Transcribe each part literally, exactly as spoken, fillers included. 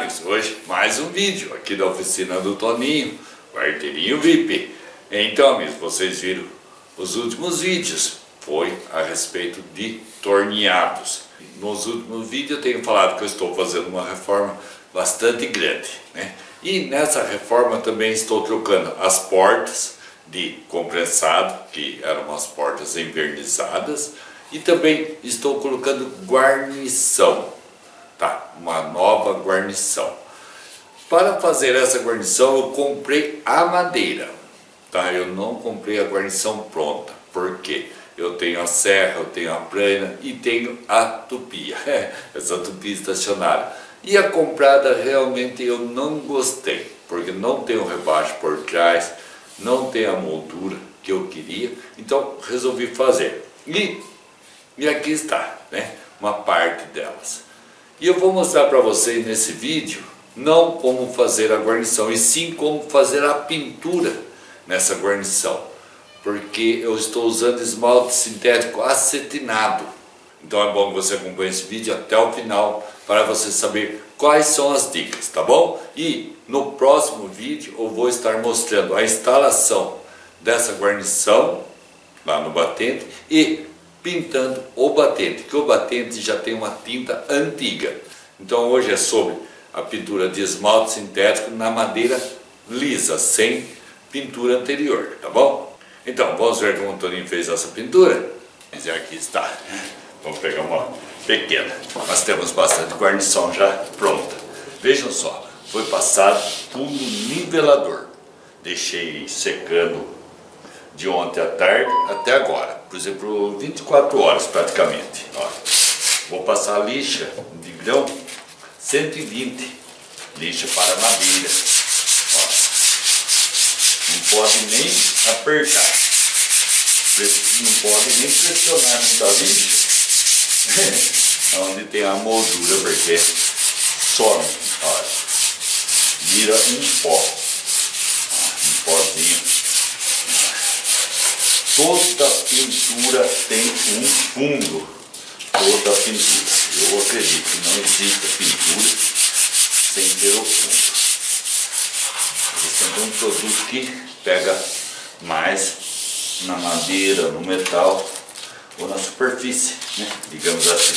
amigos, hoje mais um vídeo aqui da oficina do Toninho, Quarteirinho V I P. Então, amigos, vocês viram os últimos vídeos, foi a respeito de torneados. Nos últimos vídeos eu tenho falado que eu estou fazendo uma reforma bastante grande, né? E nessa reforma também estou trocando as portas de compressado, que eram as portas envernizadas, e também estou colocando guarnição. Tá, uma nova guarnição. Para fazer essa guarnição eu comprei a madeira, tá? Eu não comprei a guarnição pronta, porque eu tenho a serra, eu tenho a plana e tenho a tupia, essa tupia estacionária. E a comprada realmente eu não gostei, porque não tem o rebaixo por trás, não tem a moldura que eu queria, então resolvi fazer. E, e aqui está, né? Uma parte delas. E eu vou mostrar para vocês nesse vídeo, não como fazer a guarnição, e sim como fazer a pintura nessa guarnição. Porque eu estou usando esmalte sintético acetinado. Então é bom que você acompanhe esse vídeo até o final, para você saber quais são as dicas, tá bom? E no próximo vídeo eu vou estar mostrando a instalação dessa guarnição lá no batente e pintando o batente, que o batente já tem uma tinta antiga. Então hoje é sobre a pintura de esmalte sintético na madeira lisa, sem pintura anterior, tá bom? Então vamos ver como o Toninho fez essa pintura. E aqui está. Vamos pegar uma pequena. Nós temos bastante guarnição já pronta. Vejam só, foi passado por um nivelador. Deixei secando de ontem à tarde até agora, por exemplo, vinte e quatro horas praticamente. Ó, vou passar lixa de grão cento e vinte, lixa para madeira. Ó, não pode nem apertar, não pode nem pressionar muita lixa onde tem a moldura, porque some, olha, vira um pó, um pozinho. Toda pintura tem um fundo, toda pintura. Eu acredito que não existe pintura sem ter o fundo. Esse é um produto que pega mais na madeira, no metal ou na superfície, né? Digamos assim.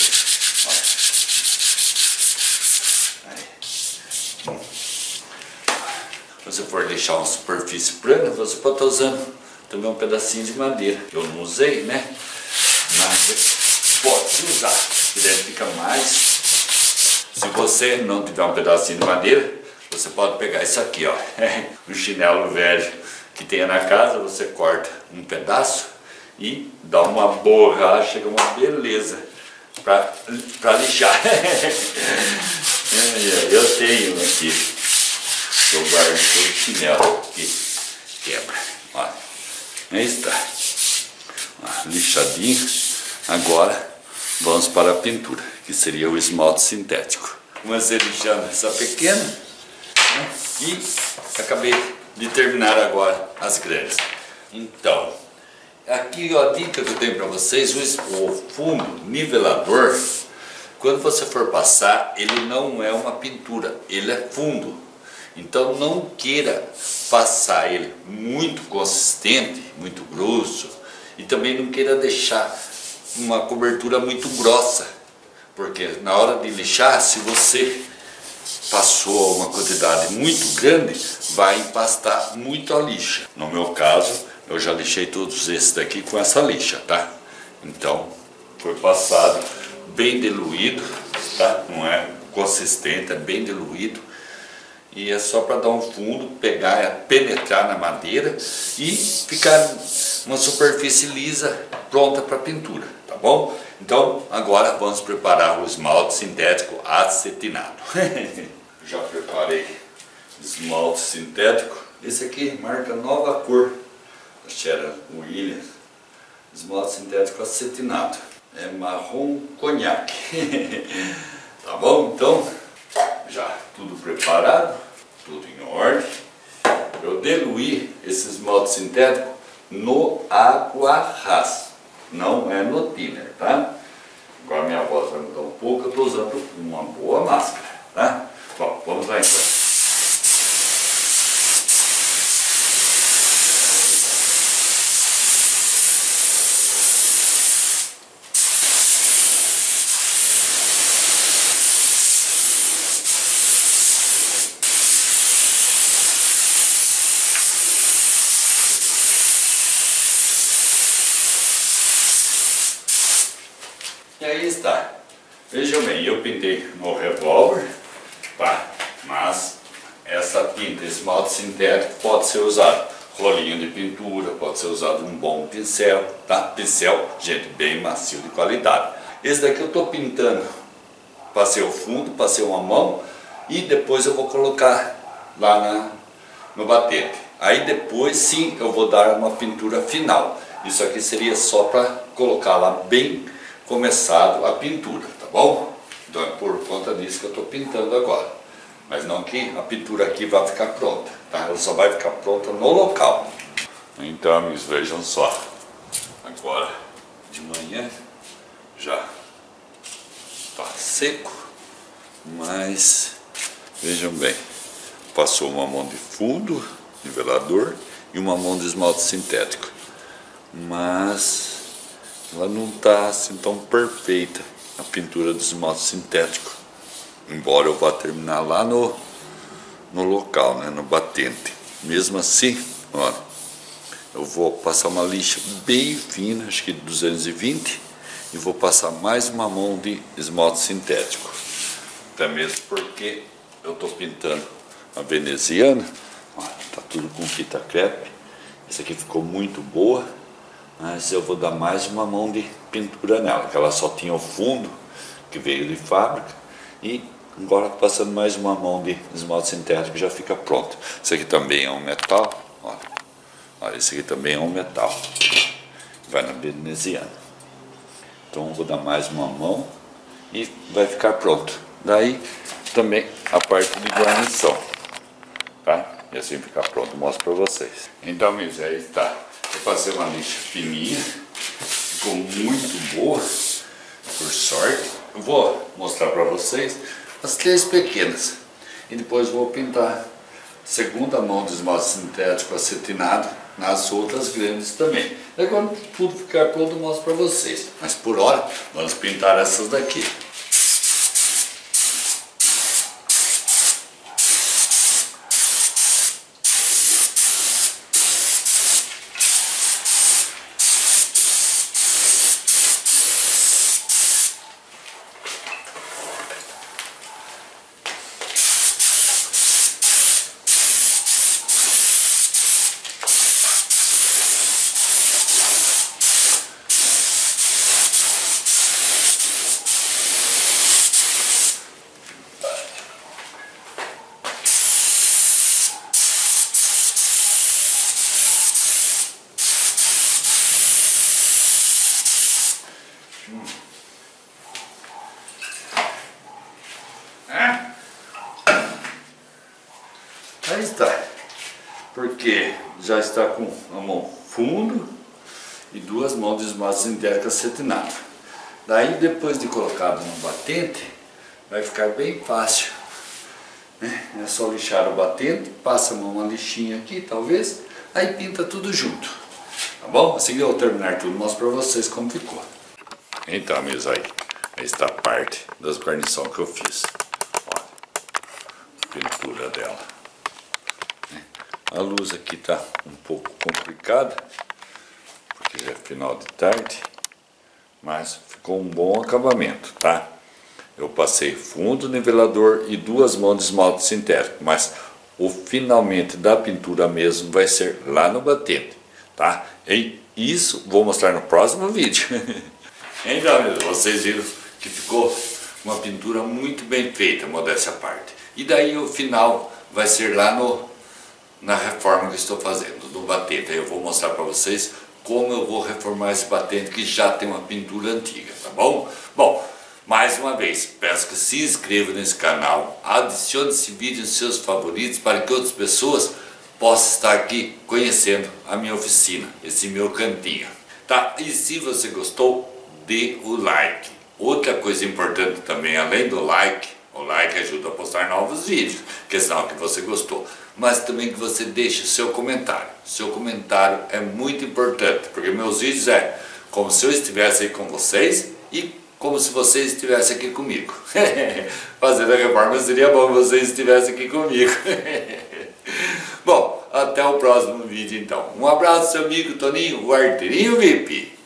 Aí. Se você for deixar uma superfície plana, você pode estar usando também um pedacinho de madeira. Eu não usei, né? Mas pode usar, que deve ficar mais. Se você não tiver um pedacinho de madeira, você pode pegar isso aqui, ó, um chinelo velho que tenha na casa, você corta um pedaço e dá uma borracha, uma beleza para para lixar. Eu tenho aqui, eu guardo todo chinelo que quebra, olha. Aí está, lixadinho. Agora vamos para a pintura, que seria o esmalte sintético. Comecei lixando essa pequena, né? E acabei de terminar agora as grandes. Então, aqui ó, a dica que eu tenho para vocês, o fundo nivelador, quando você for passar, ele não é uma pintura, ele é fundo. Então não queira passar ele muito consistente, muito grosso, e também não queira deixar uma cobertura muito grossa, porque na hora de lixar, se você passou uma quantidade muito grande, vai empastar muito a lixa. No meu caso, eu já lixei todos esses daqui com essa lixa, tá? Então foi passado bem diluído, tá? Não é consistente, é bem diluído. E é só para dar um fundo, pegar, penetrar na madeira e ficar uma superfície lisa pronta para pintura, tá bom? Então agora vamos preparar o esmalte sintético acetinado. Já preparei esmalte sintético. Esse aqui marca nova cor da Sherwin Williams. Esmalte sintético acetinado. É marrom conhaque. Tá bom? Então já tudo preparado, tudo em ordem. Eu diluí esse esmalte sintético no água rasa, não é no thinner, tá? Agora minha voz vai mudar um pouco, eu estou usando uma boa máscara, tá? Bom, vamos E aí está. Vejam bem, eu pintei no revólver, tá? Mas essa tinta, esmalte sintético, pode ser usado rolinho de pintura, pode ser usado um bom pincel, tá? Pincel, gente, bem macio de qualidade. Esse daqui eu estou pintando, passei o fundo, passei uma mão e depois eu vou colocar lá na, no batente. Aí depois sim eu vou dar uma pintura final. Isso aqui seria só para colocar lá bem começado a pintura, tá bom? Então é por conta disso que eu estou pintando agora. Mas não que a pintura aqui vai ficar pronta, tá? Ela só vai ficar pronta no local. Então, amigos, vejam só. Agora, de manhã, já está seco, mas vejam bem, passou uma mão de fundo, nivelador, e uma mão de esmalte sintético. Mas ela não está assim tão perfeita, a pintura do esmalte sintético. Embora eu vá terminar lá no, no local, né, no batente. Mesmo assim, olha, eu vou passar uma lixa bem fina, acho que duzentos e vinte, e vou passar mais uma mão de esmalte sintético. Até mesmo porque eu estou pintando a veneziana, está tudo com fita crepe. Essa aqui ficou muito boa, mas eu vou dar mais uma mão de pintura nela, que ela só tinha o fundo, que veio de fábrica. E agora passando mais uma mão de esmalte sintético já fica pronto. Esse aqui também é um metal, olha, olha, esse aqui também é um metal, vai na veneziana. Então eu vou dar mais uma mão e vai ficar pronto. Daí também a parte de guarnição, tá? E assim ficar pronto, mostro para vocês. Então, amigos, aí está. Eu passei uma lixa fininha, ficou muito boa, por sorte. Eu vou mostrar para vocês as três pequenas e depois vou pintar segunda mão de esmalte sintético acetinado nas outras grandes também. Aí quando tudo ficar pronto eu mostro para vocês, mas por hora vamos pintar essas daqui. Aí está, porque já está com a mão fundo e duas mãos de esmalte sintético acetinado. Daí depois de colocado no batente, vai ficar bem fácil, né? É só lixar o batente, passa uma lixinha aqui talvez, aí pinta tudo junto, tá bom? Assim que eu terminar tudo, mostro para vocês como ficou. Então, amigos, aí, aí está a parte das guarnições que eu fiz. Olha, a pintura dela. A luz aqui está um pouco complicada, porque já é final de tarde, mas ficou um bom acabamento, tá? Eu passei fundo, nivelador e duas mãos de esmalte sintético, mas o finalmente da pintura mesmo vai ser lá no batente, tá? E isso vou mostrar no próximo vídeo. Então, vocês viram que ficou uma pintura muito bem feita, modéstia à parte. E daí o final vai ser lá no, na reforma que estou fazendo, do batente. Aí eu vou mostrar para vocês como eu vou reformar esse batente que já tem uma pintura antiga, tá bom? Bom, mais uma vez, peço que se inscreva nesse canal, adicione esse vídeo nos seus favoritos para que outras pessoas possam estar aqui conhecendo a minha oficina, esse meu cantinho, tá? E se você gostou, dê o like. Outra coisa importante também, além do like, o like ajuda a postar novos vídeos, que é sinal que você gostou, mas também que você deixe o seu comentário. Seu comentário é muito importante, porque meus vídeos é como se eu estivesse aí com vocês e como se vocês estivessem aqui comigo. Fazendo a reforma seria bom que vocês estivessem aqui comigo. Bom, até o próximo vídeo então. Um abraço, seu amigo Toninho, o Arteirinho V I P.